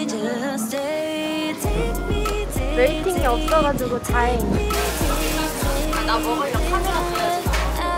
웨이팅이 없어가지고 다행. 나 먹으려고 카메라 써야지.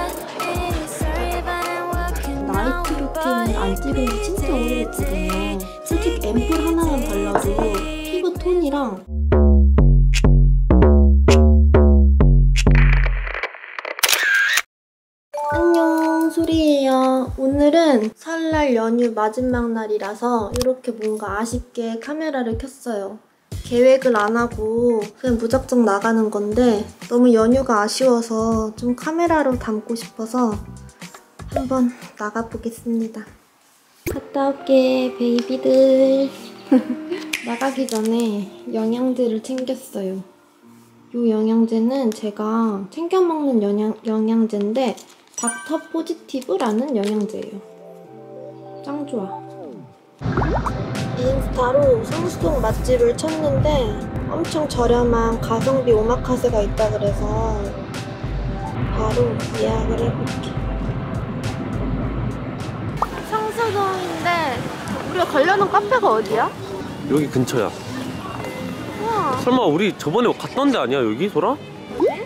나이트 루틴을 안 찍은 지 진짜 오래됐거든요. 솔직히 앰플 하나만 발라도 피부 톤이랑 안녕, 소리예요. 오늘은 설날 연휴 마지막 날이라서 이렇게 뭔가 아쉽게 카메라를 켰어요. 계획을 안 하고 그냥 무작정 나가는 건데 너무 연휴가 아쉬워서 좀 카메라로 담고 싶어서 한번 나가보겠습니다. 갔다 올게, 베이비들. 나가기 전에 영양제를 챙겼어요. 이 영양제는 제가 챙겨 먹는 영양제인데 닥터 포지티브라는 영양제예요. 짱 좋아. 인스타로 성수동 맛집을 찾는데 엄청 저렴한 가성비 오마카세가 있다 그래서 바로 예약을 해볼게. 성수동인데 우리가 가려는 카페가 어디야? 여기 근처야. 우와. 설마 우리 저번에 갔던 데 아니야 여기 소라? 어디?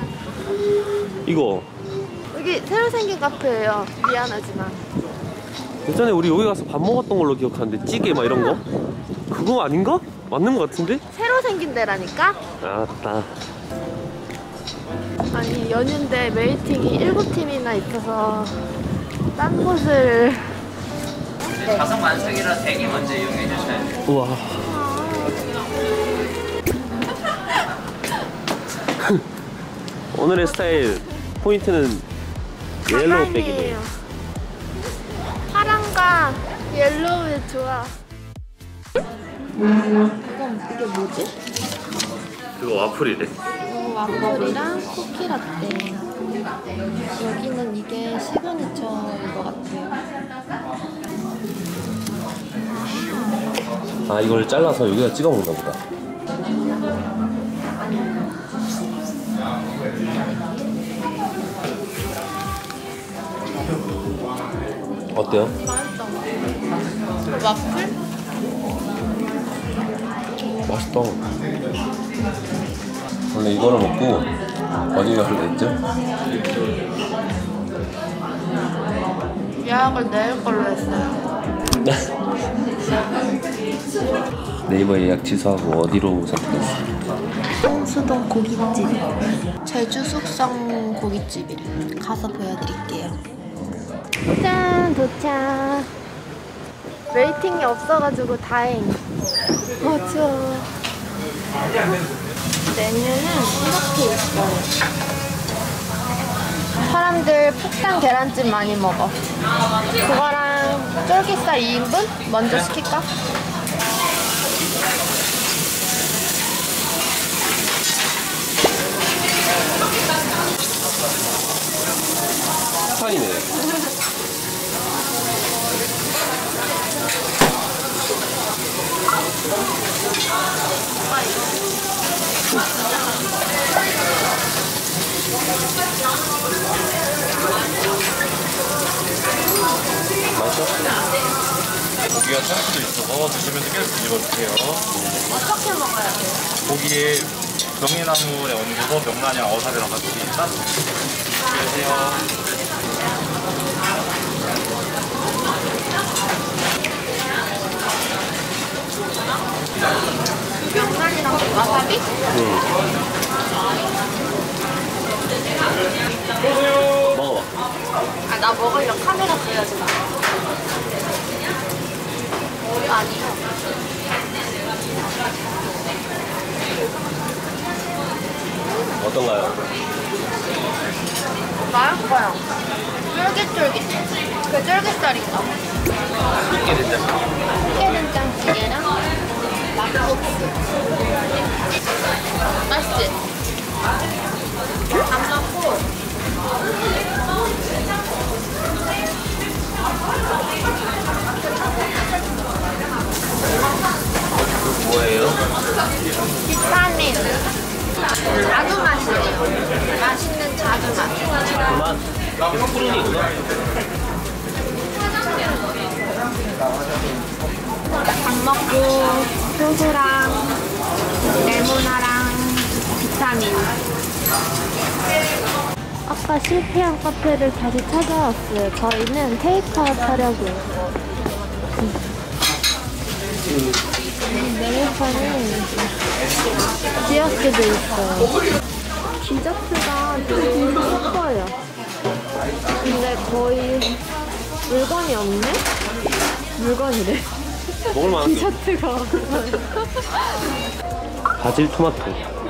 이거 여기 새로 생긴 카페예요. 미안하지만. 예전에 우리 여기 가서 밥 먹었던 걸로 기억하는데 찌개 막 이런 거? 그거 아닌가? 맞는 거 같은데? 새로 생긴 데라니까? 알았다. 아니 연휴인데 웨이팅이 7팀이나 있어서 딴 곳을 가성 만석이라 대기 먼저 이용해 주셔야 돼요. 우와. 오늘의 스타일 포인트는 옐로우백이네. 파랑과 옐로우의 조합. 이게 뭐지? 그거 와플이래. 와플이랑 쿠키라떼. 여기는 이게 시그니처인 것 같아요. 아 이걸 잘라서 여기다 찍어 먹나 보다. 어때요? 맛있다. 와플? 맛있다. 원래 이거를 먹고 어디 가기로 했죠? 예약을 내일 걸로 했어요. 네이버 예약 취소하고 어디로 선택했어? 성수동 고깃집. 제주 숙성 고깃집이 가서 보여드릴게요. 짠! 도착! 웨이팅이 없어가지고 다행. 추워. 메뉴는 이렇게 있어요. 사람들 폭탄 계란찜 많이 먹어. 그거랑 쫄깃살 2인분? 먼저 시킬까? 판이네. 맛있어? 고기가 참치도 있어서 드시면 깨끗이 뒤집어주세요. 어떻게 먹어야 돼요? 고기에 명이나물의 원고도 명란이랑 어사리랑 같이 있다. 안녕하세요. 명란이랑 와사비? 먹어봐. 아, 나 먹으려고 카메라 써야지. 아니요. 어떤가요? 맛있어요. 쫄깃쫄깃. 그 쫄깃살인가? 깨된장찌개랑 막국수. 맛있지? 안 먹고. 뭐예요? 비타민. 자두 맛이에요. 맛있는 자두 맛. 그만. 이게 푸른이구나. 밥 먹고 소주랑 레모나랑 비타민. 아까 실패한 카페를 다시 찾아왔어요. 저희는 테이크아웃 하려고요. 메뉴판은 디저트도 있어요. 디저트가 되게 예뻐요. 근데 거의 물건이 없네? 물건이래. 먹을 만한 게 디저트가 없어요. 바질 토마토.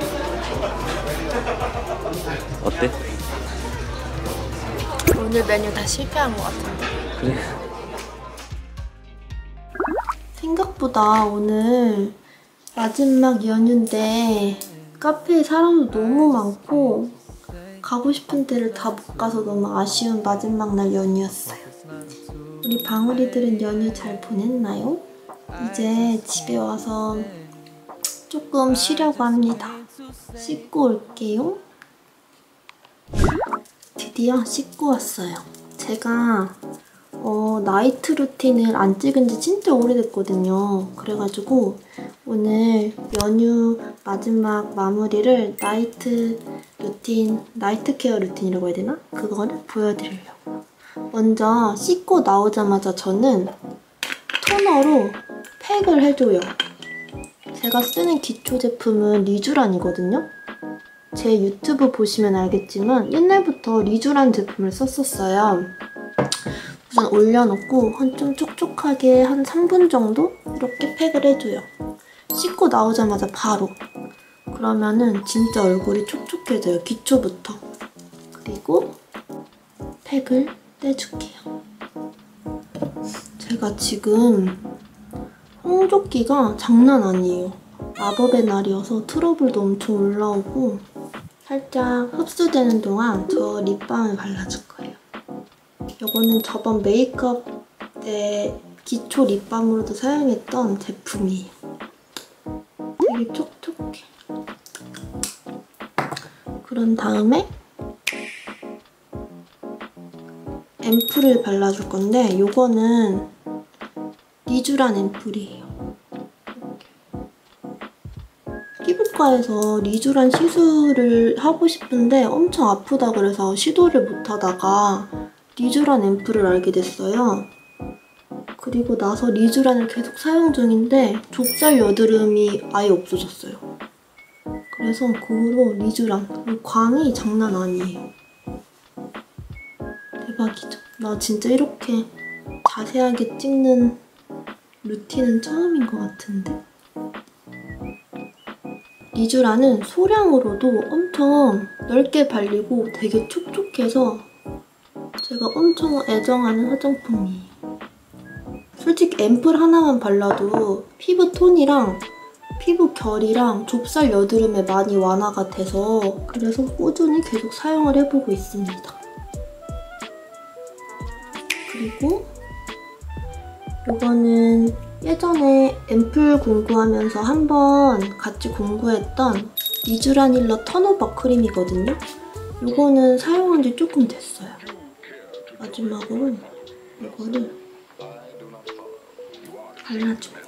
어때? 오늘 메뉴 다 실패한 것 같은데. 그래. 생각보다 오늘 마지막 연휴인데 카페에 사람도 너무 많고 가고 싶은 데를 다 못 가서 너무 아쉬운 마지막 날 연휴였어요. 우리 방울이들은 연휴 잘 보냈나요? 이제 집에 와서 조금 쉬려고 합니다. 씻고 올게요. 드디어 씻고 왔어요. 제가 나이트 루틴을 안 찍은 지 진짜 오래됐거든요. 그래가지고 오늘 연휴 마지막 마무리를 나이트 케어 루틴이라고 해야 되나? 그거를 보여드리려고. 먼저 씻고 나오자마자 저는 토너로 팩을 해줘요. 제가 쓰는 기초 제품은 리쥬란이거든요. 제 유튜브 보시면 알겠지만 옛날부터 리쥬란 제품을 썼었어요. 우선 올려놓고 좀 촉촉하게 한 3분 정도 이렇게 팩을 해줘요. 씻고 나오자마자 바로. 그러면은 진짜 얼굴이 촉촉해져요. 기초부터. 그리고 팩을 떼줄게요. 제가 지금 홍조기가 장난 아니에요. 마법의 날이어서 트러블도 엄청 올라오고 살짝 흡수되는 동안 저 립밤을 발라줄 거예요. 이거는 저번 메이크업 때 기초 립밤으로도 사용했던 제품이에요. 되게 촉촉해. 그런 다음에 앰플을 발라줄 건데 이거는 리쥬란 앰플이에요. 피부과에서 리쥬란 시술을 하고 싶은데 엄청 아프다 그래서 시도를 못하다가 리쥬란 앰플을 알게 됐어요. 그리고 나서 리쥬란을 계속 사용 중인데 좁쌀 여드름이 아예 없어졌어요. 그래서 그 후로 리쥬란, 광이 장난 아니에요. 대박이죠? 나 진짜 이렇게 자세하게 찍는 루틴은 처음인 것 같은데? 리쥬란은 소량으로도 엄청 넓게 발리고 되게 촉촉해서 제가 엄청 애정하는 화장품이에요. 솔직히 앰플 하나만 발라도 피부 톤이랑 피부 결이랑 좁쌀 여드름에 많이 완화가 돼서 그래서 꾸준히 계속 사용을 해보고 있습니다. 그리고 이거는 예전에 앰플 공구하면서 한번 같이 공구했던 리쥬란 힐러 턴오버 크림이거든요. 이거는 사용한 지 조금 됐어요. 마지막으로 이거를 발라줍니다.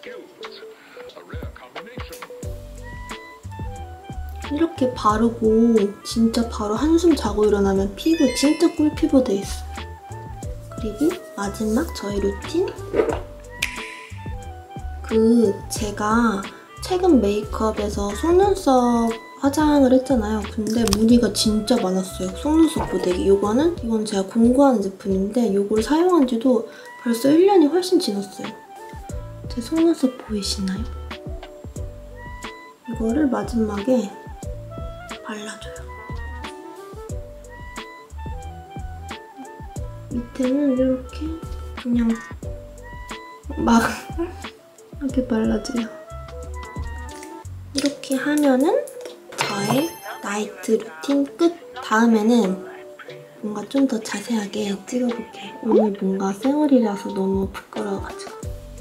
이렇게 바르고 진짜 바로 한숨 자고 일어나면 피부 진짜 꿀피부 돼 있어요. 그리고 마지막 저희 루틴. 제가 최근 메이크업에서 속눈썹 화장을 했잖아요. 근데 무늬가 진짜 많았어요. 속눈썹 고데기. 이건 제가 공구하는 제품인데 이걸 사용한 지도 벌써 1년이 훨씬 지났어요. 제 속눈썹 보이시나요? 이거를 마지막에 발라줘요. 밑에는 이렇게 그냥 막 이렇게 발라줘요. 이렇게 하면은 저의 나이트 루틴 끝! 다음에는 뭔가 좀 더 자세하게 찍어볼게요. 오늘 뭔가 생얼이라서 너무 부끄러워가지고.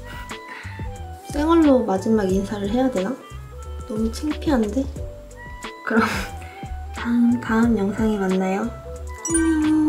생얼로 마지막 인사를 해야 되나? 너무 창피한데? 그럼 다음 영상에 만나요. 안녕!